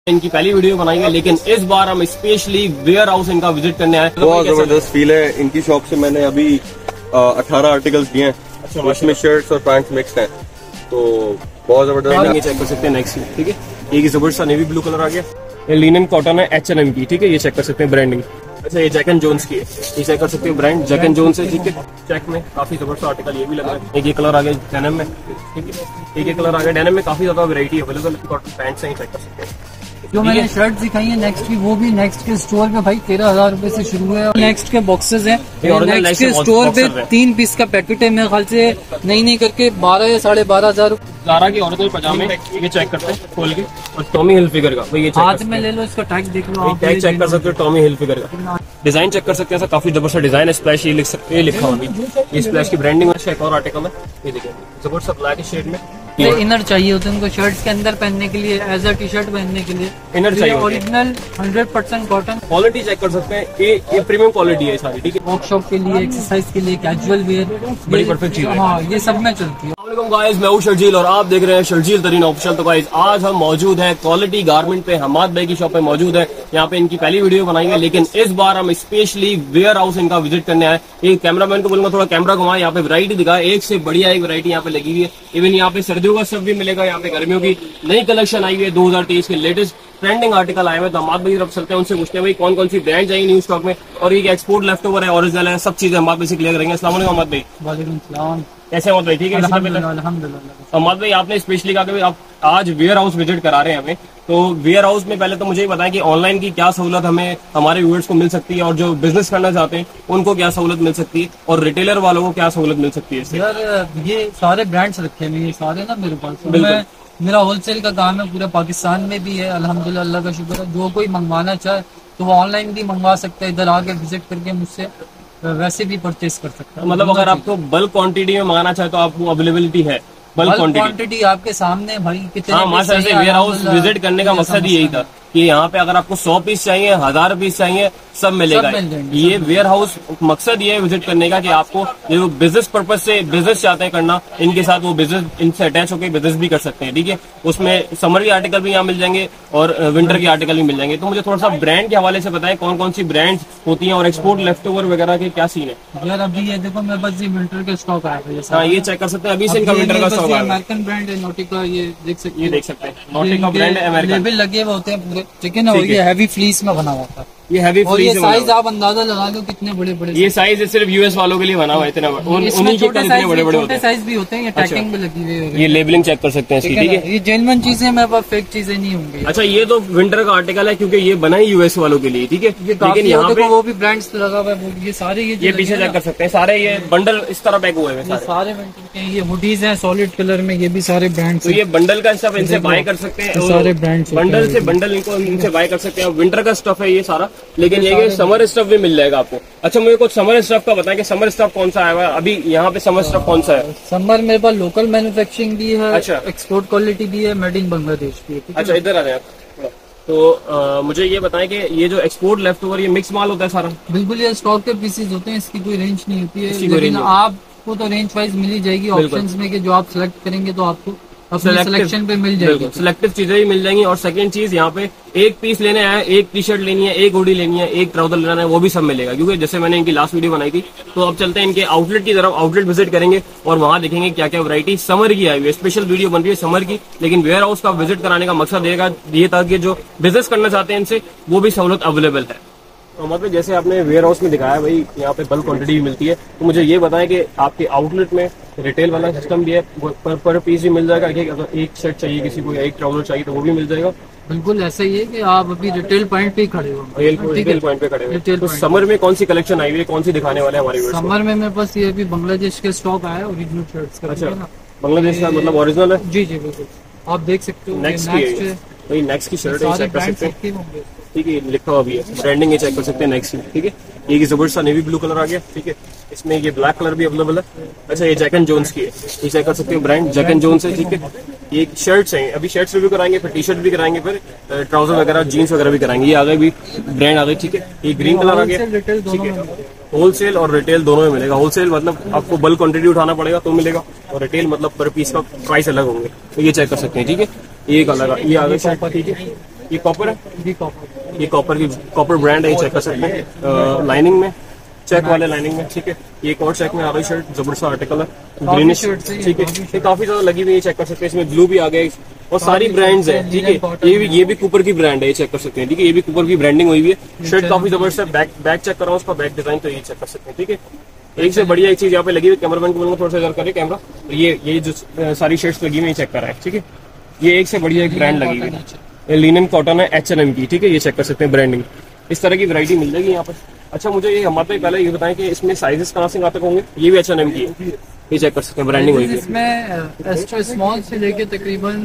इनकी पहली वीडियो बनाई है, लेकिन इस बार हम स्पेशली वेयर हाउस इनका विजिट करने आए। बहुत जबरदस्त फील है। इनकी शॉप से मैंने अभी 18 आर्टिकल्स दिए हैं। अच्छा, उसमें शर्ट्स और पैंट्स मिक्स्ड हैं, तो बहुत जबरदस्त। ये चेक कर सकते हैं नेक्स्ट, ठीक है। ये जबरदस्त सा नेवी ब्लू कलर आ गया। ये लिनन कॉटन है H&M की, ठीक है। ये चेक कर सकते हैं ब्रांडिंग। अच्छा, ये जैक एंड जोन्स की है, ये चेक कर सकते हैं ब्रांड जैक एंड जोन्स है, ठीक है। चेक में काफी जबरदस्त आर्टिकल ये भी लग रहा है। एक ये कलर आ गया डेनिम में, ठीक है। एक ये कलर आ गया डेनिम में, काफी ज्यादा वैरायटी अवेलेबल है। कॉटन पैंट्स हैं, चेक कर सकते हैं। जो मैंने शर्ट दिखाई है नेक्स्ट की, वो भी नेक्स्ट के स्टोर पे भाई 13,000 रुपए से शुरू है। नेक्स्ट के बॉक्सेस हैं, नेक्स्ट के स्टोर पे 3 पीस का पैकेट है। मेरे ख्याल से नहीं करके 12 या 12,500। ज़ारा की ओरिजिनल पजामे ये चेक करते हैं खोल के, और टॉमी हिलफिगर का ये हाथ में ले लो, इसका टैग देख लो, टैग चेक कर सकते हो टॉमी हिलफिगर का। डिजाइन चेक कर सकते हैं, काफी जबरदस्त डिजाइन है। स्प्लैश ये लिख सकते हैं, लिखा हुआ ये स्प्लैश की ब्रांडिंग है। एक और आर्टिकल है, ये देखिए जबरदस्त ब्लैक शेड में। इनर चाहिए होते हैं उनको शर्ट्स के अंदर पहनने के लिए, एज अ टी शर्ट पहनने के लिए इनर चाहिए। Original 100% cotton. क्वालिटी चेक कर सकते हैं, ये प्रीमियम क्वालिटी है सारी, ठीक है। वर्कशॉप के लिए, एक्सरसाइज के लिए, कैजुअल वेयर, बड़ी परफेक्ट चीज है। हाँ, ये सब में चलती है। गाइस, मैं हूं शर्जील और आप देख रहे हैं शर्जील तरीन ऑफिशियल। तो गाइस, आज हम मौजूद हैं क्वालिटी गारमेंट पे, हमाद भाई की शॉप पे मौजूद है। यहाँ पे इनकी पहली वीडियो बनाई है, लेकिन इस बार हम स्पेशली वेयर हाउस इनका विजिट करने आए। एक कैमरामैन को बोलूंगा थोड़ा कैमरा घुमाए, यहाँ पे वैरायटी दिखाए, एक से बढ़िया एक वैरायटी यहाँ पे लगी हुई है। इवन यहाँ पे सर्दियों का सब भी मिलेगा, यहाँ पे गर्मियों की नई कलेक्शन आई हुई है। 2023 के लेटेस्ट ट्रेंडिंग आर्टिकल आए हुए। तो हमाद भाई तरफ चलते हैं, उनसे पूछते हैं भाई कौन कौन सी ब्रांड आई न्यू स्टॉक में, और ये एक्सपोर्ट लेफ्ट ओवर है, ओरिजिनल है, सब चीजें हमाद भाई से क्लियर करेंगे। अस्सलाम वालेकुम हमाद भाई। वालेकुम सलाम। कैसे हमाद भाई? ठीक है, अल्हम्दुलिल्लाह। हमाद भाई आपने स्पेशली कहा कि आप आज वेयर हाउस विजिट करा रहे हैं हमें, तो वेयर हाउस में पहले तो मुझे ये बताएं कि ऑनलाइन की क्या सहूलत हमें हमारे व्यूअर्स को मिल सकती है, और जो बिजनेस करना चाहते हैं उनको क्या सहूलत मिल सकती है, और रिटेलर वालों को क्या सहूलत मिल सकती है इससे? यार, ये सारे ब्रांड्स रखे हैं ये सारे ना मेरे पास। मेरा होलसेल का काम है, पूरे पाकिस्तान में भी है अल्हम्दुलिल्लाह, अल्लाह का शुक्र है। जो कोई मंगवाना चाहे तो वो ऑनलाइन भी मंगवा सकता है, इधर आके विजिट करके मुझसे वैसे भी परचेज कर सकता है। मतलब अगर आपको बल्क क्वांटिटी में मंगाना चाहे तो आपको अवेलेबिलिटी है? बल्क क्वांटिटी आपके सामने भाई कितने। हाँ, माशाल्लाह से वेयर हाउस विजिट करने का मकसद ही यही था कि यहाँ पे अगर आपको 100 पीस चाहिए, 1000 पीस चाहिए, सब मिलेगा। ये वेयर हाउस मकसद ये है विजिट करने का कि आपको जो बिजनेस पर्पज से बिजनेस चाहते हैं करना, इनके साथ वो बिजनेस इनसे अटैच होकर बिजनेस भी कर सकते हैं, ठीक है। उसमें समर के आर्टिकल भी यहाँ मिल जाएंगे और विंटर के आर्टिकल भी मिल जाएंगे। तो मुझे थोड़ा सा ब्रांड के हवाले से बताएं कौन कौन सी ब्रांड्स होती हैं और एक्सपोर्ट लेफ्ट ओवर वगैरह के क्या सीन है? यार, अभी ये देखो मेरे पास ये विंटर का स्टॉक आया है। हाँ, ये चेक कर सकते हैं, अभी से इनका विंटर का स्टॉक आया है। अमेरिकन ब्रांड है नोटिका, ये देख सकते हैं। नोटिका ब्रांड है, अमेरिकन लेबल लगे हुए होते हैं पूरे, ठीक है ना। ये हैवी फ्लीस में बना हुआ था, ये हैवी और ये साइज आप अंदाजा लगा लो कितने बड़े बड़े। ये साइज सिर्फ यूएस वालों के लिए बना हुआ है, इतना उन्हीं के इतने बड़े बड़े होते हैं। साइज भी होते हैं, ये टैगिंग भी लगी हुई है। ये लेबलिंग चेक कर सकते हैं इसकी, ठीक है। ये जेन्युइन चीजें मेरे पास, फेक चीजें नहीं होंगी। अच्छा, ये तो विंटर का आर्टिकल है क्योंकि ये बना ही यूएस वालों के लिए, ठीक है। लेकिन यहाँ पे वो भी ब्रांड्स लगा हुआ है, ये सारे ये पीछे चेक कर सकते हैं, सारे ये बंडल इस तरह पैक हुए हैं सारे विंटर के। ये हुडीज हैं सॉलिड कलर में, ये भी सारे ब्रांड्स। तो ये बंडल का स्टफ इनसे बाय कर सकते हैं, सारे ब्रांड्स बंडल से बंडल इनको इनसे बाय कर सकते हैं। विंटर का स्टफ है ये सारा, लेकिन ये समर स्टफ भी मिल जाएगा आपको। अच्छा, मुझे कुछ समर स्टफ का बताएं कि समर स्टफ कौन सा आया हुआ है अभी यहाँ पे? समर स्टफ कौन सा है? समर मेरे पास लोकल मैन्युफैक्चरिंग भी है, अच्छा, एक्सपोर्ट क्वालिटी भी है, मेड इन बांग्लादेश भी है। अच्छा, इधर आ जाए तो मुझे ये बताएं कि ये जो एक्सपोर्ट लेफ्ट ओवर ये मिक्स माल होता है सारा? बिल्कुल, ये स्टॉक के पीसेज होते हैं, इसकी कोई रेंज नहीं होती है, लेकिन आपको तो रेंज वाइज मिल ही जाएगी ऑप्शंस में, कि जो आप सिलेक्ट करेंगे तो आपको सिलेक्शन पे मिल जाएगी, सिलेक्टिव चीजें ही मिल जाएंगी। और सेकंड चीज, यहाँ पे एक पीस लेने आए, एक टी शर्ट लेनी है, एक हुडी लेनी है, एक ट्राउजर लेना है, वो भी सब मिलेगा। क्योंकि जैसे मैंने इनकी लास्ट वीडियो बनाई थी, तो अब चलते हैं इनके आउटलेट की तरफ। आउटलेट विजिट करेंगे और वहां देखेंगे क्या क्या वैरायटी समर की आई हुई है। स्पेशल वीडियो बन रही है समर की, लेकिन वेयर हाउस का विजिट कराने का मकसद ये था कि जो बिजनेस करना चाहते हैं इनसे वो भी सहूलत अवेलेबल है। तो मतलब जैसे आपने वेयर हाउस में दिखाया भाई, यहाँ पे बल्क क्वांटिटी भी मिलती है, तो मुझे ये बताएं कि आपके आउटलेट में रिटेल वाला सिस्टम भी है, पर पीस भी मिल जाएगा? अगर एक शर्ट चाहिए किसी को या एक ट्राउजर चाहिए तो वो भी मिल जाएगा? बिल्कुल ऐसा ही है कि आप अभी रिटेल पॉइंट पे खड़े हो, रिटेल पॉइंट पे खड़े हो। तो समर में कौन सी कलेक्शन आई हुई है, कौन सी दिखाने वाले हमारे? समर में मेरे पास ये अभी बांग्लादेश के स्टॉक आया है, ओरिजिनल शर्ट्स का। अच्छा, बांग्लादेश का मतलब ओरिजिनल है? जी जी बिल्कुल, आप देख सकते हो। नेक्स्ट की शर्ट है, चेक कर सकते हैं, ठीक है। लिखा हुआ भी है, ब्रांडिंग ये चेक कर सकते हैं नेक्स्ट की, ठीक है। ये जबरदस्त सा नेवी ब्लू कलर आ गया, ठीक है। इसमें ये ब्लैक कलर भी अवेलेबल है। अच्छा, ये जैक एंड जोन्स की है, ये चेक कर सकते हो, ब्रांड जैक एंड जोन्स है, ठीक है। ये शर्ट्स हैं, अभी शर्ट्स रिव्यू कराएंगे, फिर टी शर्ट भी कराएंगे, फिर ट्राउजर वगैरह, जीन्स वगैरह भी कराएंगे। ये आ गए भी ब्रांड आ गई, ठीक है। ये ग्रीन कलर आ गया, ठीक है। होलसेल और रिटेल दोनों में मिलेगा। होलसेल मतलब आपको बल्क क्वांटिटी उठाना पड़ेगा तो मिलेगा, और रिटेल मतलब पर पीस का प्राइस अलग होंगे। तो ये चेक कर सकते हैं, ठीक है। ये एक अलग, ये आ गया शर्ट, ठीक है। ये कॉपर है, जी कॉपर। ये कॉपर ब्रांड है, ये चेक कर सकते हैं। लाइनिंग में चेक वाले लाइनिंग में, ठीक है। ये एक और चेक में आ रही शर्ट, जबरदस्त आर्टिकल है, ग्रीनिश, ठीक है। ये काफी ज्यादा लगी हुई है, चेक कर सकते हैं। इसमें ब्लू भी आ गए और सारी ब्रांड्स है, ठीक है। ये भी कूपर की ब्रांड है, ये चेक कर सकते हैं, ठीक है। ये भी कूपर की ब्रांडिंग हुई हुई है। शर्ट काफी जबरदस्त है। बैक चेक कर रहा हूँ उसका, बैक डिजाइन तो ये चेक कर सकते हैं, ठीक है। एक से बढ़िया एक चीज यहाँ पे लगी हुई, कैमरामैन को बोलूंगा थोड़ा सा इधर करे कैमरा। ये जो सारी शर्ट्स लगी हुई है चेक कर रहा है, ठीक है। ये एक से बढ़िया एक ब्रांड लगी हुई है, ये लिनन कॉटन है H&M की, ठीक है। ये चेक कर सकते हैं ब्रांडिंग, इस तरह की वैरायटी मिल जाएगी यहाँ पर। अच्छा मुझे ये हमारे पहले ये बताएं कि इसमें साइजेस कहाँ से कहाँ तक होंगे। ये भी H&M की है, ये चेक कर सकते हैं, ब्रांडिंग हुई है। इसमें एक्स्ट्रा स्मॉल से लेके तकरीबन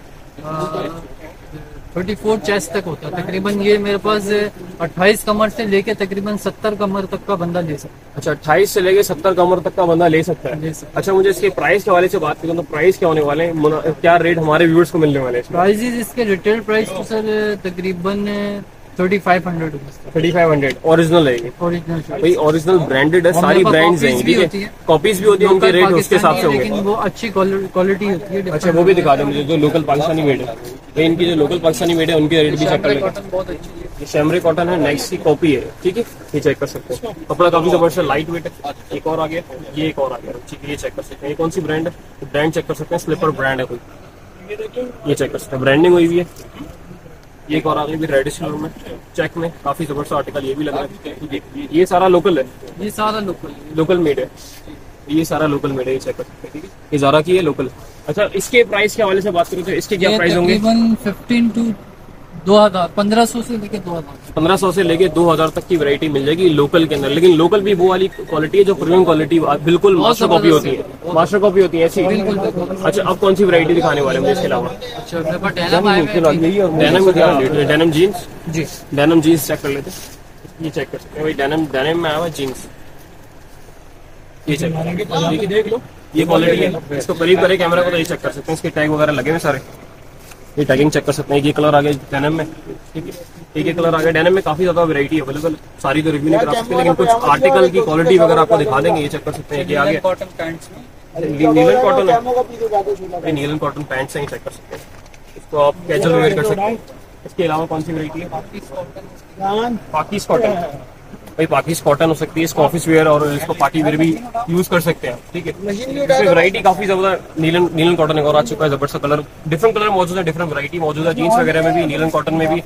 34 चेस्ट तक होता है तकरीबन। ये मेरे पास 28 कमर से लेके तकरीबन 70 कमर तक का बंदा ले सकता है। अच्छा 28 से लेके 70 कमर तक का बंदा ले सकता है। अच्छा मुझे इसके प्राइस के हवाले से बात करूँ तो प्राइस क्या होने वाले हैं, क्या रेट हमारे व्यूअर्स को मिलने वाले हैं? प्राइजेस इसके रिटेल प्राइस तो सर तकरीबन 3500 रुपीज। 3500 ओरिजिनल है, ओरिजिनल भाई ओरिजिनल ब्रांडेड है, सारी ब्रांड्स हैं, ठीक है। कॉपीज भी होती है, उनके रेट उसके हिसाब से होंगे, लेकिन वो अच्छी क्वालिटी होती है। अच्छा वो भी दिखा दें मुझे, जो लोकल पाकिस्तानी मेड है। ये इनकी जो लोकल पाकिस्तानी मेड है उनके रेट भी चेक कर लेंगे। बहुत अच्छी है, ये शैमरे कॉटन है, नेक्स्ट की कॉपी है, ठीक है। ये चेक कर सकते हैं, कपड़ा काफी जबरदस्त है, लाइट वेट है। एक और आ गया, ये एक और आ गया, ठीक है। ये चेक कर सकते हैं, ये कौन सी ब्रांड है, ब्रांड चेक कर सकते हैं, स्लीपर ब्रांड है कोई, ये चेक कर सकते हैं, ब्रांडिंग हुई हुई है। ये एक और आ गई भी रेडिश कलर में, चेक में, काफी जबरदस्त आर्टिकल, ये भी लग रहा है। ये सारा लोकल है, ये सारा लोकल मेड है, ये सारा लोकल मेड है, ये चेक कर सकते हैं, ठीक है। ये ज़ारा की है, लोकल। अच्छा इसके प्राइस के हवाले से बात करूँ तो इसके क्या प्राइस होंगे? तकरीबन 15 to 2000, 1500 से लेके 2000, 1500 से लेके 2000 तक की वैरायटी मिल जाएगी लोकल के अंदर। लेकिन लोकल भी वो वाली क्वालिटी है जो प्रीमियम क्वालिटी, बिल्कुल मास्टर कॉपी होती है, मास्टर कॉपी होती है ऐसी। अच्छा अब कौन सी वैरायटी दिखाने वाले हैं इसके अलावा? अच्छा मेरे पास डेनिम आए हैं। डेनिम क्या रेट है? डेनिम जीन्स, जी डेनिम जीन्स चेक कर लेते हैं, ये चेक कर सकते हैं भाई, डेनिम में आया हुआ जीन्स, ये चेक देखिए, देख लो ये क्वालिटी है। इसको करीब करे कैमरा को तो ये चेक कर सकते हैं, इसके टैग वगैरह लगे हुए सारे, ये टैगिंग चेक कर सकते हैं। ये कलर आ गया डेनिम में, ठीक है। एक कलर आ गया डेनिम में, काफी ज्यादा वैरायटी अवेलेबल, सारी तो रिव्यू नहीं करा सकते, लेकिन कुछ आर्टिकल की क्वालिटी वगैरह आपको दिखा देंगे, ये चेक कर सकते हैं। ये आ गया कॉटन पैंट्स में, नीलन कॉटन है, नीलन कॉटन पैंट्स हैं, ये चेक कर सकते हैं। इसको आप कैजुअल वेयर कर सकते हैं। इसके अलावा कौन सी वैरायटी है? पाकिस कॉटन, भाई पाकिस कॉटन हो सकती है, इसको ऑफिस वेयर और इसको पार्टी वेयर भी यूज कर सकते हैं, ठीक है। इसमें वैरायटी काफी ज्यादा, नीलन कॉटन एक और आ चुका है, जबरदस्त कलर, डिफरेंट कलर मौजूद है, डिफरेंट वैरायटी मौजूद है, जीन्स वगैरह में भी, नीलन कॉटन में भी।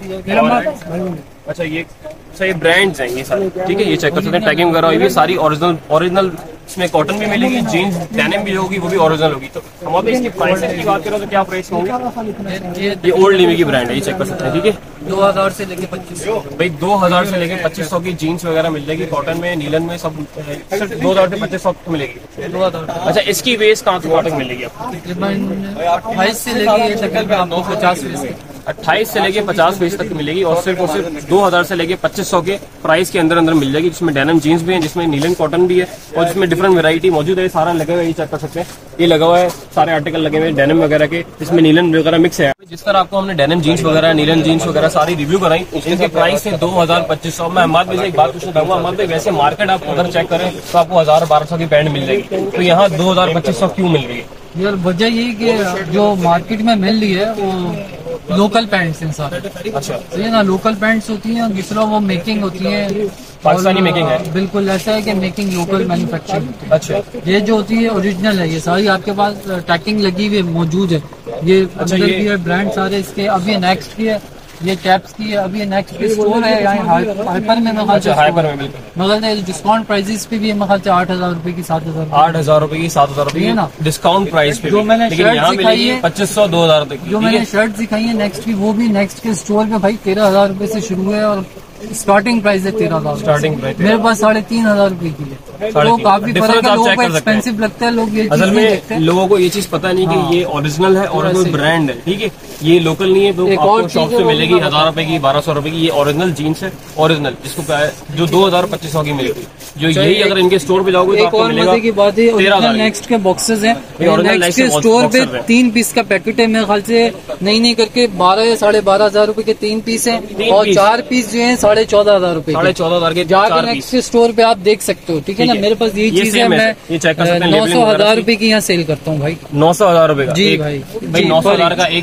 अच्छा ये ब्रांड्स हैं ये सारे, ठीक है। ये चेक कर सकते हैं, टैगिंग वगैरह हुई है सारी ओरिजिनल इसमें कॉटन भी मिलेगी, जीन्स डेनिम भी होगी, वो भी ओरिजिनल होगी। तो हम आप इसकी प्राइस की बात करें तो क्या प्राइस होंगे? ये ओल्ड लिमी की ब्रांड है, ये चेक कर सकते हैं, ठीक है। 2000 से लेके 2500, भाई 2000 से लेके 2500 की जीन्स वगैरह मिल जाएगी, कॉटन में, नीलन में, सब सिर्फ 2000 से 2500 तक मिलेगी। 2000। अच्छा इसकी वेस्ट कहाँ तक मिलेगी आपको? तकरीबन 28 से लेके तकरीबन 950 पीस, 28 से लेके 50 पेज तक मिलेगी, और सिर्फ 2000 से लेके 2500 के प्राइस के अंदर मिल जाएगी, जिसमें डेनिम जीन्स भी है, जिसमें नीलन कॉटन भी है, और जिसमें डिफरेंट वैरायटी मौजूद है। सारा लगा हुआ है, ये चेक कर सकते हैं, ये लगा हुआ है, सारे आर्टिकल लगे हुए हैं डेनिम वगैरह के, जिसमें नीलन वगैरह मिक्स है। जिस तरह आपको हमने डेनिम जीन्स वगैरह, नीलन जीन्स वगैरह सारी रिव्यू कराई, इनके प्राइस है 2000-2500। मैं अहमद भाई से एक बात पूछना चाहूंगा, अहमद भाई वैसे मार्केट आप अगर चेक करें तो आपको 1000-1200 की पैंट मिल जाएगी, तो यहाँ 2000-2500 क्यों मिल रही है? यार वजह यही कि जो मार्केट में मिल रही है वो लोकल पैंट्स हैं सारे। अच्छा सही है ना, लोकल पैंट्स होती हैं, दूसरा वो मेकिंग होती है, पाकिस्तानी मेकिंग है, बिल्कुल ऐसा है कि मेकिंग लोकल मैन्युफैक्चरिंग। अच्छा ये जो होती है ओरिजिनल है, ये सारी आपके पास टैकिंग लगी हुई मौजूद है। ये अच्छा, अंदर ये की है ब्रांड सारे इसके। अभी नेक्स्ट की है, ये कैप्स की है, अभी नेक्स्ट की स्टोर है यहाँ हाइपर में, अच्छा हाइपर में बिल्कुल, मगर डिस्काउंट प्राइसेस पे भी मेरे ख्याल से 8000 रुपए की 7000, 8000 रुपए की 7000 रुपए की ना डिस्काउंट प्राइस पे, जो मैंने लेकिन शर्ट यहाँ दिखाई मिलेगी है 2500-2000 तक की। जो मैंने शर्ट दिखाई है नेक्स्ट की, वो भी नेक्स्ट के स्टोर पे भाई 13000 रुपए से शुरू है, और स्टार्टिंग प्राइस है 13000। स्टार्टिंग प्राइस मेरे पास 3500 रुपए की है, तो काफी फर्क है। लोगों को एक्सपेंसिव लगता है, लोग ये चीज असल नहीं देखते। में लोगों को ये चीज पता नहीं कि ये ओरिजिनल है, ओरिजिनल ब्रांड है, ठीक है। ये लोकल नहीं है, तो एक आपको और शॉप चीज़ से है, मिलेगी वो 1000 रुपए की, 1200 रुपए की। ये ओरिजिनल जीन्स है, ओरिजिनल जिसको क्या है, जो 2000-2500 की मिलेगी। जो यही अगर इनके स्टोर पे जाओगे तो एक आपको और मिलेगा मजे की बात है, 13,000 नेक्स्ट के बॉक्सेस हैं, original नेक्स्ट के next के स्टोर पे boxer हैं। 3 पीस का पैकेट है, मेरे ख्याल से नहीं करके 12 या 12,500 रुपए के 3 पीस हैं, और पीस। 4 पीस जो हैं 14,500 रुपए के। 14,500 के जाकर 4 नेक्स्ट पीस। स्टोर पे आप देख सकते हो, ठीक है ना। मेरे पास यही ये चीज है, same मैं ये चेक कर सकते हैं, 900-1000 रुपए की यहाँ सेल करता हूँ भाई। 900,000 रुपए का जी एक, भाई, भाई जी, 900,000 का एक मिलता है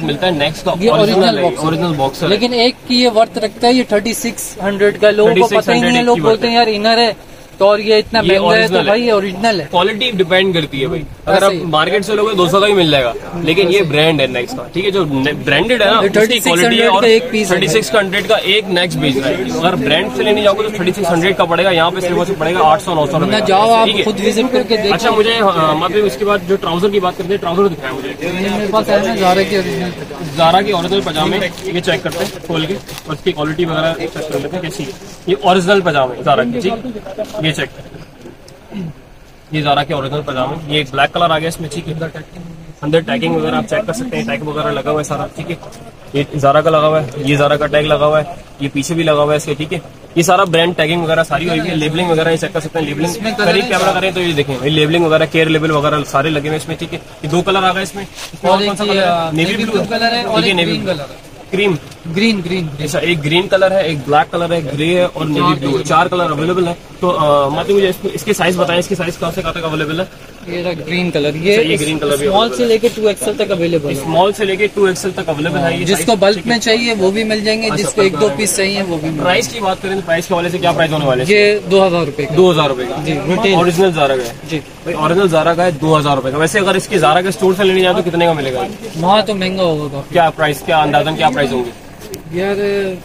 नेक्स्ट का ये ओरिजिनल ओरिजिनल बॉक्सर, लेकिन एक की ये वर्थ रखता है ये 3600 का। लोगों को पता ही नहीं है, लोग बोलते हैं यार इनर है तो और ये इतना महंगा है, तो भाई ये ओरिजिनल है। क्वालिटी डिपेंड करती है भाई, अगर आप मार्केट से लोगे 200 का ही मिल जाएगा, लेकिन ये ब्रांड है नेक्स्ट का, ठीक है, जो ब्रांडेड है ना उसकी क्वालिटी है। और 3600 का एक नेक्स्ट बेच रहा है, अगर ब्रांड से लेने जाओगे तो 3600 का पड़ेगा, यहाँ पे सिर्फ पड़ेगा 800-900 रुपए। जाओ आप खुद विजिट करके देखो। अच्छा मुझे मतलब इसके बाद जो ट्राउजर की बात करते हैं, ट्राउजर दिखाया मुझे, मेरे पास है ना ज़ारा के ओरिजिनल पजामे, ये चेक करते हैं खोल के और इसकी क्वालिटी वगैरह चेक कर लेते हैं कैसी है। ये ओरिजिनल पजामे ज़ारा की, ठीक, ये चेक, ये ज़ारा के ओरिजिनल पजामे, ये ब्लैक कलर आ गया इसमें, ठीक है, अंदर टैगिंग वगैरह आप चेक कर सकते हैं, टैग वगैरह लगा हुआ है सारा, ठीक है, ये ज़ारा का लगा हुआ है, ये ज़ारा का टैग लगा हुआ है, ये पीछे भी लगा हुआ है इसके, ठीक है, ये सारा ब्रांड टैगिंग वगैरह सारी हुई है, लेबलिंग वगैरह ये चेक कर सकते हैं, लेबलिंग करीब कैमरा करें तो ये देखें, ये लेबलिंग वगैरह केयर लेबल वगैरह सारे लगे हुए इसमें, ठीक है। ये 2 कलर आ गए इसमें, कौन सा कलर है? नेवी ब्लू कलर है और नेवी कलर है, क्रीम ग्रीन। ऐसा एक ग्रीन कलर है, एक ब्लैक कलर है, ग्रे है और नेवी ब्लू है, 4 कलर अवेलेबल है। तो मतलब मुझे इसके साइज बताएं, इसकी साइज कहाँ से कहाँ तक अवेलेबल है? ये ग्रीन कलर, ये ग्रीन कलर भी स्मॉल से लेके 2XL तक अवेलेबल है, स्मॉल से लेके 2XL तक अवेलेबल है। जिसको बल्क में चाहिए वो भी मिल जाएंगे, जिसको 1-2 पीस चाहिए वो भी। प्राइस की बात करें तो प्राइस के वाले से क्या प्राइस होने वाले? ये 2000 रुपए, 2000 रुपए का जी, ओरिजिनल ज़ारा का है जी भाई, ओरिजिनल ज़ारा का है 2000 रुपए का। वैसे अगर इसके ज़ारा के स्टोर से लेने जाए तो कितने का मिलेगा? वहाँ तो महंगा होगा। क्या प्राइस, क्या अंदाजन क्या प्राइस होंगे? यार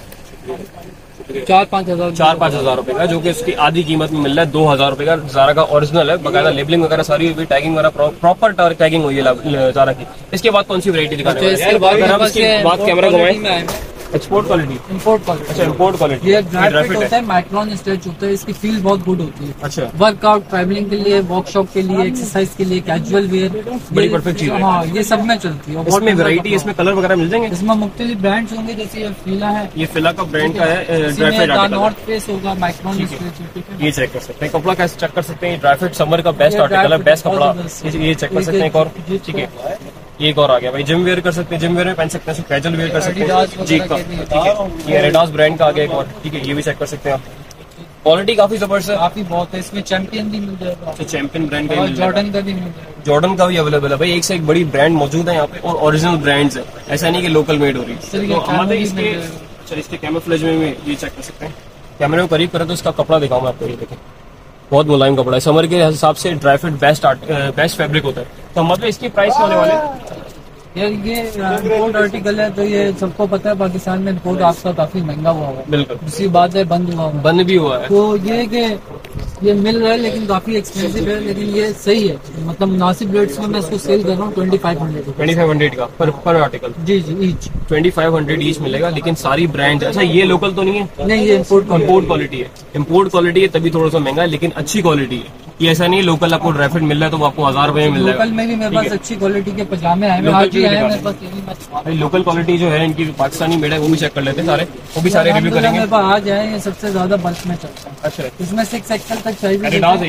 4-5 हजार रुपए का, जो कि इसकी आधी कीमत में मिल रहा है 2000 रुपए का। ज़ारा का ओरिजिनल है, बकायदा लेबलिंग वगैरह सारी हुई, टैगिंग वगैरह प्रॉपर टैगिंग हुई है ज़ारा की। इसके बाद कौन सी वैरायटी दिखाने वाले हैं? अगर हम इसकी बात कैमरा घुमाएं, एक्सपोर्ट क्वालिटी, इंपोर्ट क्वालिटी, अच्छा इंपोर्ट क्वालिटी, ये ग्राफिट होता है, माइक्रोन स्ट्रेच होता है, इसकी फील बहुत गुड होती है। अच्छा, वर्कआउट, ट्रैवलिंग के लिए, वर्कशॉप के लिए, एक्सरसाइज के लिए, कैजुअल वेयर, बड़ी परफेक्ट चीज है। हाँ, ये सब में चलती है। इसमें वैरायटी, इसमें कलर वगैरह मिल जाएंगे, इसमें मुख्तलिफ ब्रांड्स होंगे, जैसे ये फिला है, ये फिला का ब्रांड का है, ड्राईफिट आर्टिकल, नॉर्थ फेस होगा, माइक्रोन स्ट्रेच, ये चेक कर सकते हैं। कपड़ा कैसे चेक कर सकते हैं, ड्राईफिट समर का बेस्ट आर्टिकल है, बेस्ट कपड़ा, ये चेक कर सकते हैं। एक और, ठीक है, एक और आ गया भाई, जिम वेयर कर सकते हैं, जिम वेयर में पहन सकते हैं, कैजुअल वेयर कर सकते हैं जी का, ठीक है, ये एडिडास ब्रांड का आ गया एक और, ठीक है, ये भी चेक कर सकते हैं आप। क्वालिटी काफी जबरदस्त है, काफी बहुत है, इसमें चैंपियन भी मिल जाएगा, चैंपियन ब्रांड का, जॉर्डन का भी मिल जाएगा, जॉर्डन का भी अवेलेबल है भाई, एक से एक बड़ी ब्रांड मौजूद है यहाँ पे और ओरिजिनल ब्रांड्स है, ऐसा नहीं कि लोकल मेड हो रही है। तो हमारे इसके कैमोफ्लेज में ये चेक कर सकते हैं, कैमरे में करीब करें तो इसका कपड़ा दिखाऊं मैं आपको, ये देखें बहुत मुलायम कपड़ा है, समर के हिसाब से ड्राईफिट बेस्ट फैब्रिक होता है। तो मतलब इसकी प्राइस होने वाले यार, ये इम्पोर्ट आर्टिकल है तो ये सबको पता है, पाकिस्तान में इम्पोर्ट आपका काफी महंगा हुआ है, बिल्कुल दूसरी बात है बंद हुआ है, बंद भी हुआ है, तो ये कि ये मिल रहा है लेकिन काफी एक्सपेंसिव है, लेकिन ये सही है, मतलब मुनासिब रेट्स में मैं इसको सेल कर रहा हूँ 2500 का पर आर्टिकल, जी ईच 2500 ईच मिलेगा, लेकिन सारी ब्रांड। अच्छा, ये लोकल तो नहीं है? नहीं, ये इम्पोर्ट क्वालिटी है, इम्पोर्ट क्वालिटी है, तभी थोड़ा सा महंगा है, लेकिन अच्छी क्वालिटी है। ये ऐसा नहीं लोकल आपको ड्राईफिट मिल रहा है तो आपको 1000 रुपए में मिल जाएगा। लोकल में भी मेरे पास अच्छी क्वालिटी के पजामे आए मेरे पास। लोकल क्वालिटी जो है इनकी पाकिस्तानी मेड है, वो भी चेक कर लेते हैं सारे, वो भी सारे रिव्यू करेंगे। मेरे पास आ जाए, ये सबसे ज्यादा बल्क में चलता है। अच्छा, इसमें 6XL तक साइज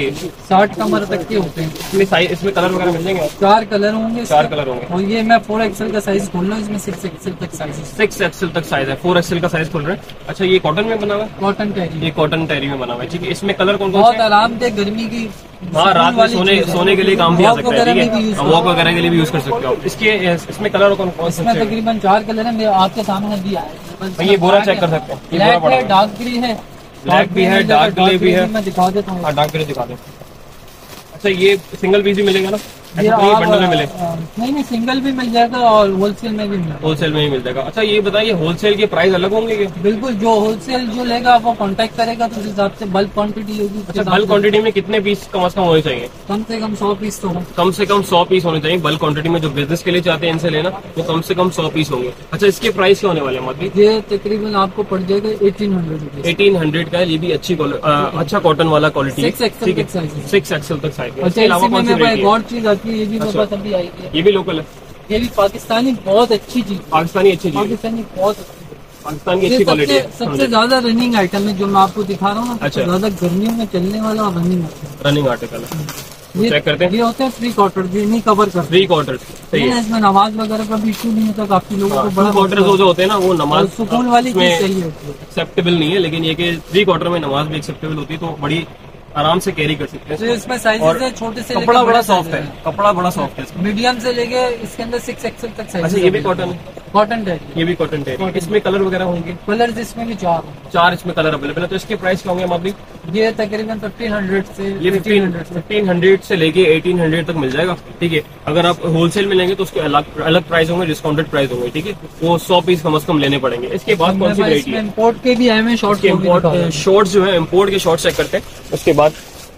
60 कमर तक के होते हैं। इसमें कलर वगैरह मिल जाएंगे? 4 कलर होंगे, 4 कलर होंगे। और ये मैं 4XL का साइज खोल रहा हूँ, इसमें 6XL तक साइज, 6XL तक साइज है, 4XL का साइज खोल रहे हैं। अच्छा, ये कॉटन में बना हुआ है? कॉटन टेरी, ये कॉटन टेरी में बना हुआ है, ठीक है। इसमें कलर कौन कौन बहुत आरामदेह, गर्मी की, हाँ, रात में सोने के लिए काम भी आ सकता है, ठीक है, वॉक वगैरह के लिए भी यूज कर सकते हो। इसमें कलर कौन कौन से? तकरीबन 4 कलर है, मेरे आपके सामने भी आए। ये बोरा चेक कर सकते हैं, ब्लैक है, डार्क ग्रे है, ब्लैक भी है, डार्क ग्रे भी है, मैं दिखा देता हूँ। डार्क ग्रे दिखा दे। अच्छा, ये सिंगल पीस भी मिलेगा ना? ये बंडल में मिले? नहीं, सिंगल भी मिल जाएगा और होलसेल में भी मिल जाएगा। होलसेल में ही मिल जाएगा। अच्छा, ये बताइए होलसेल के प्राइस अलग होंगे क्या? बिल्कुल, जो होलसेल जो लेगा वो कांटेक्ट करेगा तो उस हिसाब से बल्क क्वांटिटी होगी। अच्छा, बल्क क्वांटिटी में कितने पीस कम से कम होने चाहिए? कम से कम 100 पीस तो हो। कम से कम 100 पीस होने चाहिए बल्क क्वांटिटी में। जो बिजनेस के लिए चाहते हैं इनसे लेना, तो कम से कम 100 पीस होंगे। अच्छा, इसके प्राइस क्या होने वाले हैं? ये तकरीबन आपको पड़ जाएगा 1800 1800 का है। ये भी अच्छी अच्छा कॉटन वाला क्वालिटी है, 6XL तक साइज, 6XL तक साइज। इसके अलावा कौन सी एक और चीज आती है, ये भी मेरे पास अभी आई है, ये भी लोकल है, ये भी पाकिस्तानी बहुत अच्छी चीज, पाकिस्तानी अच्छी चीज, पाकिस्तानी बहुत पाकिस्तान की अच्छी क्वालिटी है। सबसे ज्यादा रनिंग आइटम है जो मैं आपको दिखा रहा हूँ। अच्छा, ज्यादा गर्मियों में चलने वाला रनिंग आर्टिकल है। चेक करते हैं, ये होते हैं 3 क्वार्टर, ये नहीं कवर करते 3 क्वार्टर। सही है, इसमें नमाज वगैरह का भी इशू नहीं होता। काफी लोगों को बड़ा क्वार्टर जो होते हैं ना, वो नमाज सुकून वाली चीज सही होती है, एक्सेप्टेबल नहीं है, लेकिन ये कि 3 क्वार्टर में नमाज भी एक्सेप्टेबल होती है, तो बड़ी आराम से कैरी कर सकते हैं। तो इसमें साइजेस है छोटे से, कपड़ा बड़ा सॉफ्ट है, कपड़ा बड़ा सॉफ्ट है, मीडियम से लेके इसके अंदर 6XL तक साइज। अच्छा, ये भी कॉटन है, कॉटन है। ये भी कॉटन है। इसमें कलर वगैरह होंगे? कलर इसमें भी 4 इसमें कलर अवेलेबल है। तो इसके प्राइस क्या होंगे अभी? ये तकरीबन 1500 से, ये 1500 से लेके 1800 तक मिल जाएगा। ठीक है, अगर आप होलसेल में लेंगे तो उसके अलग प्राइस होंगे, डिस्काउंटेड प्राइस होंगे। ठीक है, वो 100 पीस कम से कम लेने पड़ेंगे। इसके बाद कौन सी वैरायटी है? इम्पोर्ट के भी है, शॉर्ट्स जो है इम्पोर्ट के शॉर्ट्स चेक करते हैं। उसके बाद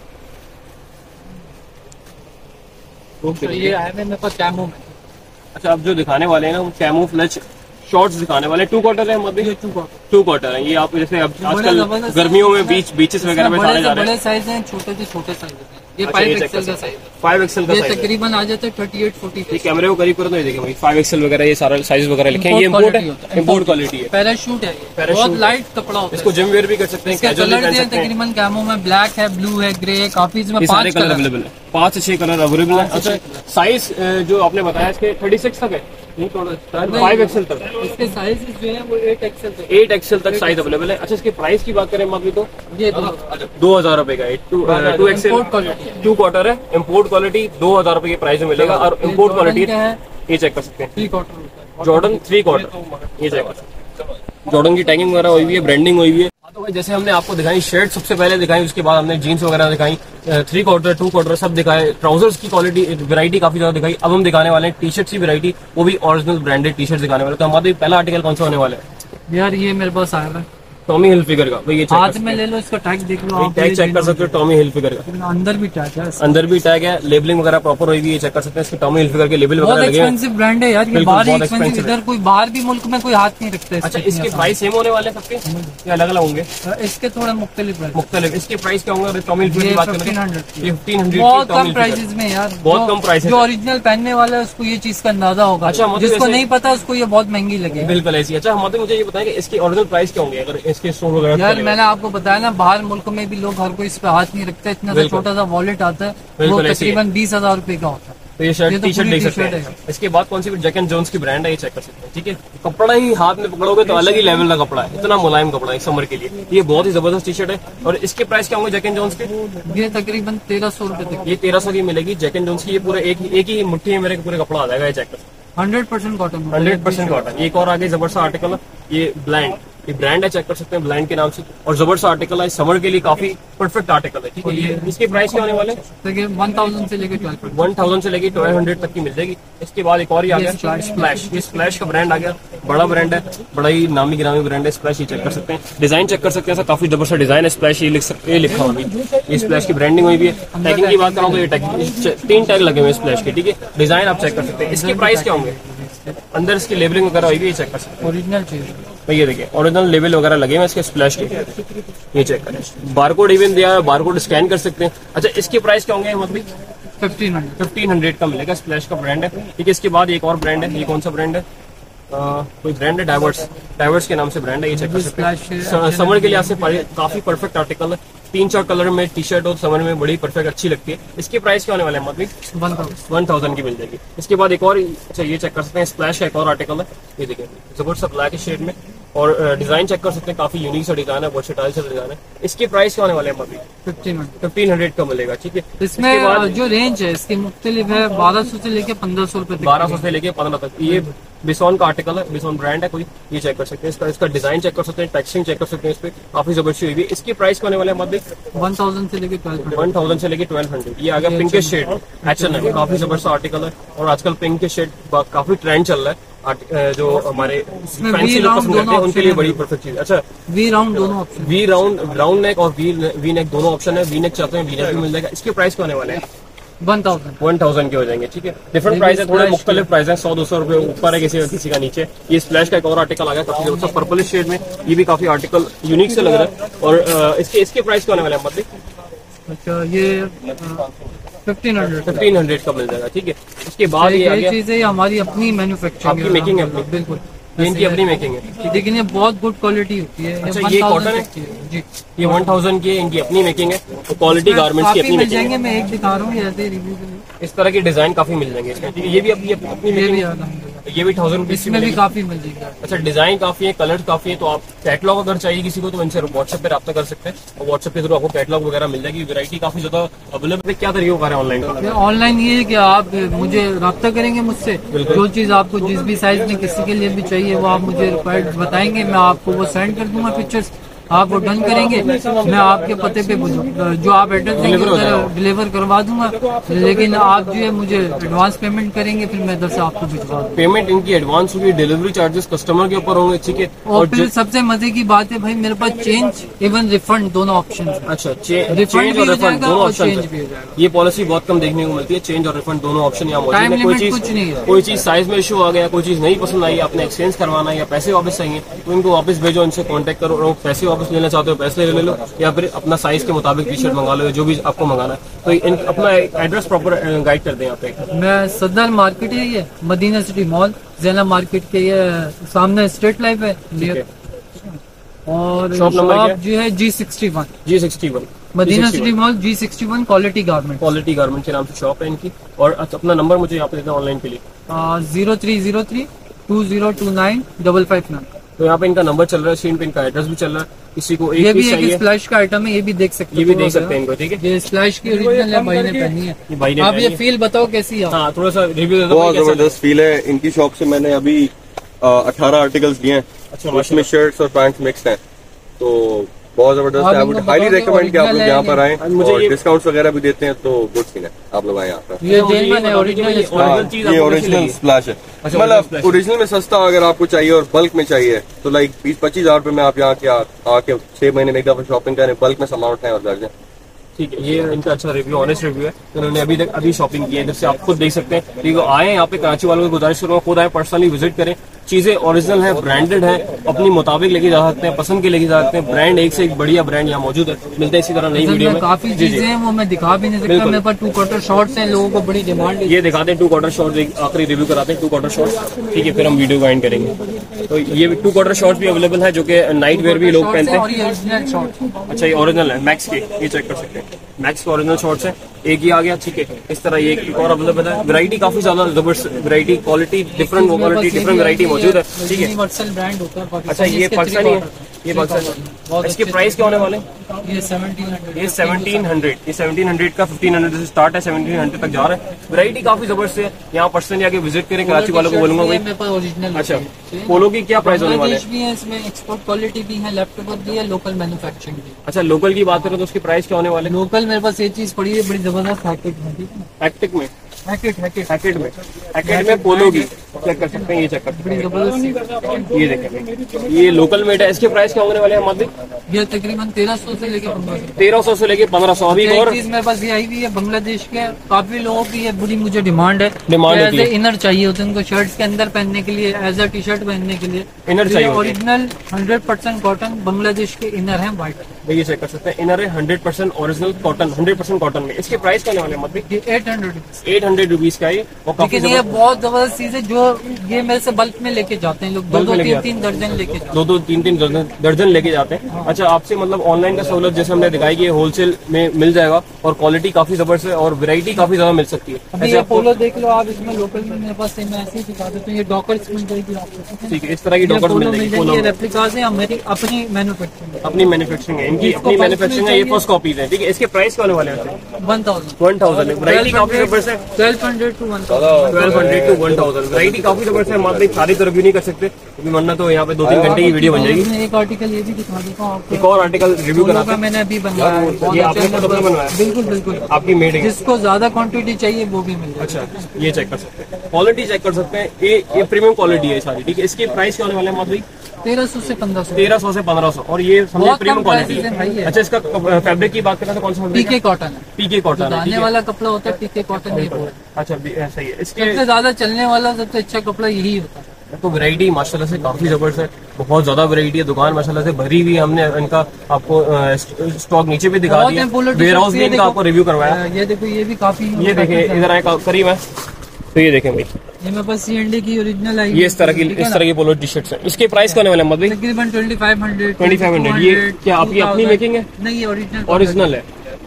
ये है मेरे पास कैमो में। अच्छा, अब जो दिखाने वाले हैं ना वो कैमोफ्लेज शॉर्ट्स दिखाने वाले। 2 क्वार्टर है हमारे? 2 क्वार्टर है। ये आप जैसे अब आजकल गर्मियों में बीचेस वगैरह में डाले जा रहे हैं। बड़े साइज हैं, छोटे से छोटे साइज हैं। ये 5 एक्सएल का साइज है। 5 एक्सएल का ये साइज तकरीबन आ जाता है 38-40। कैमरे को करीब करो तो ये देखें भाई 5 एक्सएल वगैरह ये सारा साइज वगैरह लिखे हैं। ये इम्पोर्ट है, इम्पोर्ट क्वालिटी है। पैराशूट है, बहुत लाइट कपड़ा होता है। इसको जिम वेयर भी कर सकते हैं, कैजुअल भी पहन सकते हैं। तकरीबन कैमो में ब्लैक है, ब्लू है, ग्रे है, काफी इसमें 5 कलर अवेलेबल है। 5 से 6 कलर अवेलेबल है। अच्छा, साइज जो आपने बताया इसके 36 तक है, 5 एक्सएल तक। इसके साइज जो है वो 8 एक्सएल तक, 8 एक्सएल तक साइज अवेलेबल है। अच्छा, इसके प्राइस की बात करें अभी तो ये 2000 रुपए का 2 एक्सएल 2 क्वार्टर है। इम्पोर्ट क्वालिटी 2000 रुपए के प्राइस में मिलेगा। और इम्पोर्ट क्वालिटी ये चेक कर सकते हैं, 3 क्वार्टर जॉर्डन 3 क्वार्टर, ये चेक कर सकते हैं। जॉर्डन की टैगिंग वगैरह हुई हुई है, ब्रांडिंग हुई हुई है। तो भाई जैसे हमने आपको दिखाई शर्ट सबसे पहले दिखाई, उसके बाद हमने जीन्स वगैरह दिखाई, 3 क्वार्टर 2 क्वार्टर सब दिखाए। ट्राउजर्स की क्वालिटी वैरायटी काफी ज्यादा दिखाई। अब हम दिखाने वाले हैं टी शर्ट की वैरायटी, वो भी ओरिजिनल ब्रांडेड टी शर्ट दिखाने वाले। तो हमारे पहला आर्टिकल कौन सा होने वाला है यार? ये मेरे पास आया है टॉमी हिलफिगर का। भाई ये हाथ में ले लो, इसका टैग देख लो, टैग चेक कर सकते हो टॉमी हिलफिगर का। अंदर भी टैग है, अंदर भी टैग है, लेबलिंग वगैरह प्रॉपर हुई है, चेक कर सकते हैं। इसके टॉमी हिलफिगर के लेबल वगैरह लगे हैं। एक्सपेंसिव ब्रांड है यार, ये बाहर एक्सपेंसिव, इधर कोई बाहर भी मुल्क में कोई हाथ नहीं रखता है। अच्छा, इसके प्राइस सेम होने वाले सबके या अलग अलग होंगे? इसके थोड़ा मुख्तलिफ। इसके प्राइस क्या होंगे? टॉमी हिलफिगर की बात करें 1500 बहुत कम प्राइसेस में यार, बहुत कम प्राइस। जो ओरिजिनल पहनने वाला है उसको ये चीज का अंदाजा होगा। अच्छा, जिसको नहीं पता उसको ये बहुत महंगी लगे। बिल्कुल ऐसी। अच्छा, मुझे ये बताएं कि इसके ओरिजिनल प्राइस क्या होंगे अगर इसके स्टोर वगैरह? यार मैंने आपको बताया ना, बाहर मुल्क में भी लोग हर कोई इस पे हाथ नहीं रखता। इतना सा छोटा सा वॉलेट आता है, वो तकरीबन 20,000 रुपए का होता है। तो ये शर्ट टी शर्ट देख सकते हैं। इसके बाद कौन सी जैक एंड जोन्स की ब्रांड है, ये चेक कर सकते हैं। ठीक है, कपड़ा ही हाथ में पकड़ोगे तो अलग ही लेवल का कपड़ा है, इतना मुलायम कपड़ा है समर के लिए। ये बहुत ही जबरदस्त टी शर्ट है। और इसके प्राइस क्या होंगे जैक एंड जोन्स के? ये तकरीबन 1300 रुपए तक। ये 1300 की मिलेगी जैक एंड जोन्स की। ये पूरा एक ही मुट्ठी में मेरे पूरे कपड़ा आ जाएगा। ये चेक कर 100% कॉटन, 100% कॉटन। एक और आगे जबरदस्त आर्टिकल है, ये ब्लाइंड, ये ब्रांड है, चेक कर सकते हैं ब्लाइंड के नाम से। और जबरदस्त आर्टिकल है, समर के लिए काफी परफेक्ट आर्टिकल है। ठीक है, इसके प्राइस क्या होने वाले? 1000 से लेकर 1000 से लेकर 1200 तक की मिल जाएगी। इसके बाद एक और ही आ गया स्प्लैश। ये स्प्लैश का ब्रांड आ गया, बड़ा ब्रांड है, बड़ा ही नामी गिरामी ब्रांड है स्प्लैश। ये चेक कर सकते हैं, डिजाइन चेक कर सकते हैं, काफी जबरदस्त डिजाइन है स्प्लैश। ये लिखा हुआ है, ये स्प्लैश की ब्रांडिंग हुई भी है। टैगिंग की बात करूँ तो ये 3 टैग लगे हुए स्प्लैश के। ठीक है, डिजाइन आप चेक कर सकते हैं। इसके प्राइस क्या होंगे? अंदर इसकी लेबलिंग वगैरह हुई भी, ये चेक कर सकते हैं। ओरिजिनल चीज भाई ये देखिए ओरिजिनल लेबल वगैरह लगे हुए इसके स्प्लैश के, ये चेक करें। बारकोड इवन दिया है, बारकोड स्कैन कर सकते हैं। अच्छा, इसके प्राइस क्या होंगे? मतलब 1500 का मिलेगा, स्प्लैश का ब्रांड है। ठीक है, इसके बाद एक और ब्रांड है, ये कौन सा ब्रांड है? कोई ब्रांड है, डाइवर्स के नाम से ब्रांड है, ये चेक कर सकते हैं। समर के लिए आपसे काफी परफेक्ट आर्टिकल है। 3-4 कलर में टी शर्ट और समर में बड़ी परफेक्ट अच्छी लगती है। इसके प्राइस क्या होने वाले हैं? मतलब 1000 की मिल जाएगी। इसके बाद एक और, अच्छा ये चेक कर सकते हैं, स्प्लैश का एक और आर्टिकल है, ये देखिए जबरदस्त ब्लैक शेड में। और डिजाइन चेक कर सकते हैं, काफी यूनिक सा डिजाइन है, वर्सेटाइल सा डिजाइन है। इसके प्राइस क्या होने वाले हैं? मतलब 1500 का मिलेगा। ठीक है, इसमें जो रेंज है इसकी मुख्तलिफ है, 1200 से लेके 1500 रुपए, 1200 से लेके 15 तक। ये बिसॉन का आर्टिकल है, बिसॉन ब्रांड है कोई, ये चेक कर सकते हैं। इसका डिजाइन चेक कर सकते हैं, टेक्सचरिंग चेक कर सकते हैं, इस पे काफी जबरदस्त हुई है। इसके प्राइस क्या होने वाले हैं? मतलब 1000 से लेके 1200। ये आ गया पिंक शेड, एक्शन है, काफी जबरदस्त आर्टिकल है। और आजकल पिंक के शेड काफी ट्रेंड चल रहा है, जो हमारे फैंसी लोग पसंद करते हैं उनके लिए बड़ी परफेक्ट चीज। अच्छा, वी राउंड दोनों ऑप्शन, वी राउंड नेक और वी नेक दोनों ऑप्शन है। वी नेक चाहते हैं वी नेक भी मिल जाएगा। इसके प्राइस क्या होने वाले हैं? 1000 के हो जाएंगे। ठीक है, डिफरेंट प्राइस है, थोड़े मुख्तलिफ प्राइस है, 100-200 रुपए ऊपर है किसी का नीचे। ये स्प्लैश का एक और आर्टिकल आ गया, काफी जबरदस्त पर्पल शेड में, ये भी काफी आर्टिकल यूनिक से लग रहा है। और इसके प्राइस क्या होने वाले हैं? मतलब अच्छा, ये 1500 का मिल जाएगा। ठीक है, इसके बाद ये चीज है हमारी अपनी मैन्युफैक्चरिंग, आपकी मेकिंग है? बिल्कुल, इनकी अपनी मेकिंग है, लेकिन ये बहुत गुड क्वालिटी होती है। अच्छा, ये कॉटन है जी, ये 1000 की है, इनकी अपनी मेकिंग है। तो क्वालिटी गारमेंट्स की अपनी मेकिंग है। मैं एक दिखा रहा हूँ, ऐसे रिव्यू के लिए इस तरह के डिजाइन काफी मिल जाएंगे इसमें। ठीक है, ये भी अपनी मेकिंग है। ये भी 1000 रुपीज इसमें भी काफी मिल जाएगा। अच्छा, डिजाइन काफी है, कलर काफी है, तो आप कैटलॉग अगर चाहिए किसी को तो इनसे व्हाट्सएप पे रब्ता कर सकते हैं और व्हाट्सएप के थ्रू आपको कैटलॉग वगैरह मिल जाएगी। वैरायटी काफी ज्यादा अवेलेबल है। क्या तरीके का ऑनलाइन का? ऑनलाइन ये है कि आप मुझे रब्ता करेंगे मुझसे, जो चीज आपको जिस भी साइज में किसी के लिए भी चाहिए वो आप मुझे रिक्वायर्ड बताएंगे, मैं आपको वो सेंड कर दूंगा पिक्चर्स, आप वो डन करेंगे, मैं आपके पते पे जो आप एड्रेस देंगे डिलीवर करवा दूंगा। लेकिन आप जो है मुझे एडवांस पेमेंट करेंगे, फिर मैं इधर से आपको भिजवा दूंगा। पेमेंट इनकी एडवांस होगी, डिलीवरी चार्जेस कस्टमर के ऊपर होंगे, ठीक है। और फिर सबसे मजे की बात है भाई, मेरे पास चेंज इवन रिफंड दोनों ऑप्शन है। अच्छा, रिफंड और रिफंड दोनों ऑप्शन चेंज भी हो जाएगा। ये पॉलिसी बहुत कम देखने को मिलती है, चेंज और रिफंड दोनों ऑप्शन यहाँ मौजूद टाइम है। लिमिट कुछ नहीं है। कोई चीज साइज में इशू आ गया, कोई चीज नहीं पसंद आई, आपने एक्सचेंज करवाना है या पैसे वापस चाहिए तो इनको वापस भेजो, इनसे कांटेक्ट करो, और पैसे वापस लेना चाहते हो पैसे ले लो, या फिर अपना साइज के मुताबिक टी शर्ट मंगा लो, जो भी आपको मंगाना है। तो अपना एड्रेस प्रॉपर गाइड कर दें यहाँ पे। मैं सदर मार्केट है, ये Madina city mall Jaina market के ये सामने स्ट्रीट लाइफ है, और शॉप नंबर क्या है? जो है G61 G61 Madina city mall G61 quality garment के नाम से शॉप है इनकी। और अपना नंबर मुझे यहाँ पे देना ऑनलाइन के लिए 0303 2029 559। तो यहाँ पे इनका नंबर चल रहा है, स्क्रीन पे इनका एड्रेस भी चल रहा है। किसी को ये एक भी पीस एक चाहिए, स्प्लैश का आइटम है, ये भी देख सकते हैं, ये भी देख सकते हैं इनको, ठीक है। ये स्प्लैश की ओरिजिनल है, भाई ने पहनी है। ये भाई ने आप पहनी ये है। फील बताओ कैसी है? हाँ, थोड़ा सा रिव्यू दे दो। बहुत जबरदस्त फील है। इनकी शॉप से मैंने अभी 18 आर्टिकल्स लिए हैं। अच्छा, उसमें शर्ट्स और पैंट्स मिक्स हैं, तो बहुत जबरदस्त है। आई वुड हाईली रेकमेंड कि आप लोग यहाँ पर आए, और डिस्काउंट्स वगैरह भी देते हैं, तो गुड सीन है, आप लोग आए यहाँ पर। ये जेन्युइन है, ओरिजिनल चीज ये ओरिजिनल स्प्लैश है, अच्छा, मतलब ओरिजिनल में सस्ता अगर आपको चाहिए और बल्क में चाहिए तो लाइक 20-25 हजार रुपए में आप यहाँ के आके 6 महीने में एक दफा शॉपिंग करें, बल्क में सामान उठाएं और घर जाएं। ठीक है। ये इनका अच्छा रिव्यू, ऑनेस्ट रिव्यू है। उन्होंने अभी शॉपिंग की है, जैसे आप खुद देख सकते हैं। ठीक है, आए यहाँ पे कराची वालों को गुजारिश करूँगा, खुद आए, पर्सनली विजिट करें। चीजें ओरिजिनल है, ब्रांडेड है, अपनी मुताबिक लेके जा सकते हैं, पसंद के लेके जा सकते हैं। ब्रांड एक से एक बढ़िया ब्रांड यहाँ मौजूद है। मिलते हैं इसी तरह नई वीडियो में। काफी चीजें हैं वो मैं दिखा भी नहीं सकता, मेरे पास 2 क्वार्टर शॉर्ट्स हैं, लोगों को बड़ी डिमांड है। ये दिखाते हैं 2 क्वार्टर शॉर्ट्स, आखिरी रिव्यू कराते हैं 2 क्वार्टर शॉर्ट्स, ठीक है, फिर हम वीडियो को एंड करेंगे। तो ये 2 क्वार्टर शॉर्ट्स भी अवेलेबल है, जो कि नाइट वेयर भी लोग पहनते हैं। Original shorts. अच्छा, ये ओरिजिनल है, मैक्स के, ये चेक कर सकते हैं, मैक्स के ओरिजिनल शॉर्ट्स है। एक ही आ गया, ठीक है। इस तरह ये एक और अवेलेबल है। वैरायटी काफी ज्यादा जबरदस्त, variety, quality different, quality different variety मौजूद है, ठीक है। यूनिवर्सल ब्रांड होता है पाकिस्तान। अच्छा, ये पाकिस्तानी है, ये पाकिस्तानी। इसके प्राइस क्या होने वाले? ये 1700। ये 1700 का 1500 से स्टार्ट है, 1700 तक जा रहा है। वैरायटी काफी जबरदस्त है। यहाँ पर्सनली आके विजिट करें, कराची वालों को बोलूंगा भाई। मेरे पास ओरिजिनल। अच्छा, पोलो की क्या प्राइस होने वाले हैं? भी है इसमें, एक्सपोर्ट क्वालिटी भी है, लैपटॉप भी है, लोकल मैन्युफैक्चरिंग भी। अच्छा, लोकल की बात करें तो उसकी प्राइस क्या होने वाले? लोकल मेरे पास ये चीज पड़ी है बड़ी जबरदस्त, हैकेट में, ठीक है। हैकेट में, हैकेट में पोलो की चेक कर सकते हैं, ये चेक कर सकते बड़ी जबरदस्त। हैं, ये देखें, ये लोकल मेड है। इसके प्राइस क्या होने वाले हैं हमारे? ये तकरीबन 1300 से लेके 1500। 1300 से लेके 1500। अभी एक और चीज मेरे पास ये आई हुई है बांग्लादेश के, काफी लोगों की ये बड़ी मुझे डिमांड है, डिमांड होती है। इनर चाहिए होते हैं उनको शर्ट्स के अंदर पहनने के लिए, एज अ टी शर्ट पहनने के लिए इनर चाहिए होते हैं। ओरिजिनल 100% कॉटन बांग्लादेश के इनर है, व्हाइट। ये चेक कर सकते हैं, इनर है 100% ओरिजिनल कॉटन, 100% कॉटन में। इसके प्राइस क्या होने वाले हैं मतलब? ये 800 800 रुपीज का है। वो काफी लेकिन ये बहुत जबरदस्त चीज है, जो ये मेरे से बल्क में लेके जाते हैं लोग, 2-3 दर्जन लेके जाते हैं। 2-3 दर्जन लेके जाते हैं। अच्छा, आपसे मतलब ऑनलाइन का सहूलत जैसे हमने दिखाई कि होलसेल में मिल जाएगा, और क्वालिटी काफी जबरदस्त है, और वैरायटी काफी ज्यादा मिल सकती है। अभी ये पोलो देख लो आप, इसमें लोकल में मेरे पास मैं ऐसे ही दिखा देता हूँ। ये डॉकर्स मिल जाएगी आपको, ठीक है, इस तरह की डॉक्टर मिल जाएगी। ये रेप्लिकास है, हमारी अपनी मैन्युफैक्चरिंग, अपनी मैन्युफैक्चरिंग है, इनकी अपनी मैन्युफैक्चरिंग है, ये फर्स्ट कॉपीज है, ठीक है। इसके प्राइस क्या होने वाले हैं? 1000 है। वैरायटी काफी जबरदस्त है, 1200 to 1000। 1200 to 1000। वैरायटी काफी जबरदस्त है। मतलब सारी तो रिव्यू नहीं कर सकते, क्योंकि वरना तो यहाँ पे 2-3 घंटे की वीडियो बन जाएगी। मैं एक आर्टिकल ये भी दिखा देता हूँ आपको, एक और आर्टिकल रिव्यू पोलो कराते का हैं। मैंने अभी बनवाया है, बहुत ये अच्छा आपने खुद अपना बनवाया है? बिल्कुल बिल्कुल, आपकी मेड है? जिसको ज्यादा क्वांटिटी चाहिए वो भी मिल जाएगा। अच्छा, ये चेक कर सकते हैं, क्वालिटी चेक कर सकते हैं। ये प्रीमियम क्वालिटी है सारी, ठीक है। इसके प्राइस क्या होने वाले हैं मतलब? 1300 से 1500। 1300 से 1500, और ये समझे बहुत प्रीमियम कम क्वालिटी prices है भाई है। ये। अच्छा, इसका फैब्रिक की बात करें तो कौन सा फैब्रिक? पीके कॉटन है, पीके कॉटन है, ठीक दाने है। वाला कपड़ा होता है पीके कॉटन, ये बोल। अच्छा, सही है। इसके सबसे ज्यादा चलने वाला सबसे अच्छा कपड़ा यही होता है। तो वैरायटी माशाल्लाह से काफी जबरदस्त है, बहुत ज्यादा वैरायटी है। दुकान माशाल्लाह से भरी हुई है। हमने इनका आपको स्टॉक नीचे भी दिखा दिया, वेयर हाउस भी इनका आपको रिव्यू करवाया। ये देखो, ये भी काफी, ये देखें, इधर आए करीब है तो ये देखें भाई, ये मेरे पास CND की ओरिजिनल आई, ये इस तरह की पोलो टी शर्ट्स है। इसके प्राइस क्या होने वाले हैं तकरीबन 2500। 2500। ये क्या आपकी अपनी मेकिंग है? नहीं, ये ओरिजिनल ओरिजिनल है।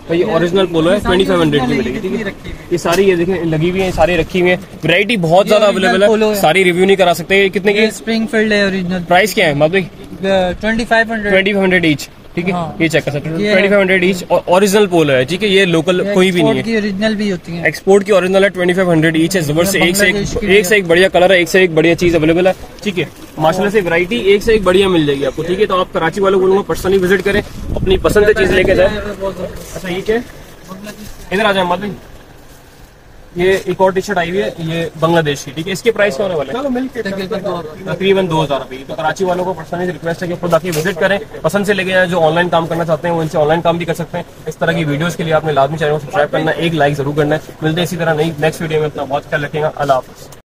तो ये ओरिजिनल पोलो है, 2500 की मिलेगी, ठीक है। ये सारी ये देखें लगी हुई है, सारी रखी हुई है, वैरायटी बहुत ज्यादा अवेलेबल है, सारी रिव्यू नहीं करा सकते। ये कितने की स्प्रिंगफील्ड है ओरिजिनल। प्राइस क्या है माधवी? 2500 ईच, ठीक है। हाँ। ये चेक कर सकते हैं, 2500 ईच, और ओरिजिनल पोलो है, ठीक है। ये लोकल कोई भी नहीं है, ओरिजिनल भी होती है, एक्सपोर्ट की ओरिजिनल है, 2500 ईच है। जबरदस्त, एक से एक बढ़िया कलर है, एक से एक बढ़िया चीज अवेलेबल है, ठीक है। माशाल्लाह से वैरायटी एक से एक बढ़िया मिल जाएगी आपको, ठीक है। तो आप कराची वालों को बोलूंगा पर्सनली विजिट करें, अपनी पसंद से चीज लेके जाए। अच्छा ये क्या है? इधर आ जाए माधवी, ये एक और टी शर्ट आई हुई है, ये बांग्लादेश की, ठीक है। इसके प्राइस क्या होने वाले हैं? तकरीबन 2000 रुपये। तो कराची वालों को पर्सनली रिक्वेस्ट है कि खुद आके विजिट करें, पसंद से लेके जाएं। जो ऑनलाइन काम करना चाहते हैं वो इनसे ऑनलाइन काम भी कर सकते हैं। इस तरह की वीडियोस के लिए आपने लाजमी चैनल को सब्सक्राइब करना है, एक लाइक जरूर करना है। मिलते हैं इसी तरह नई नेक्स्ट वीडियो में। अपना बहुत ख्याल रखेगा। अल्लाह हाफिज़।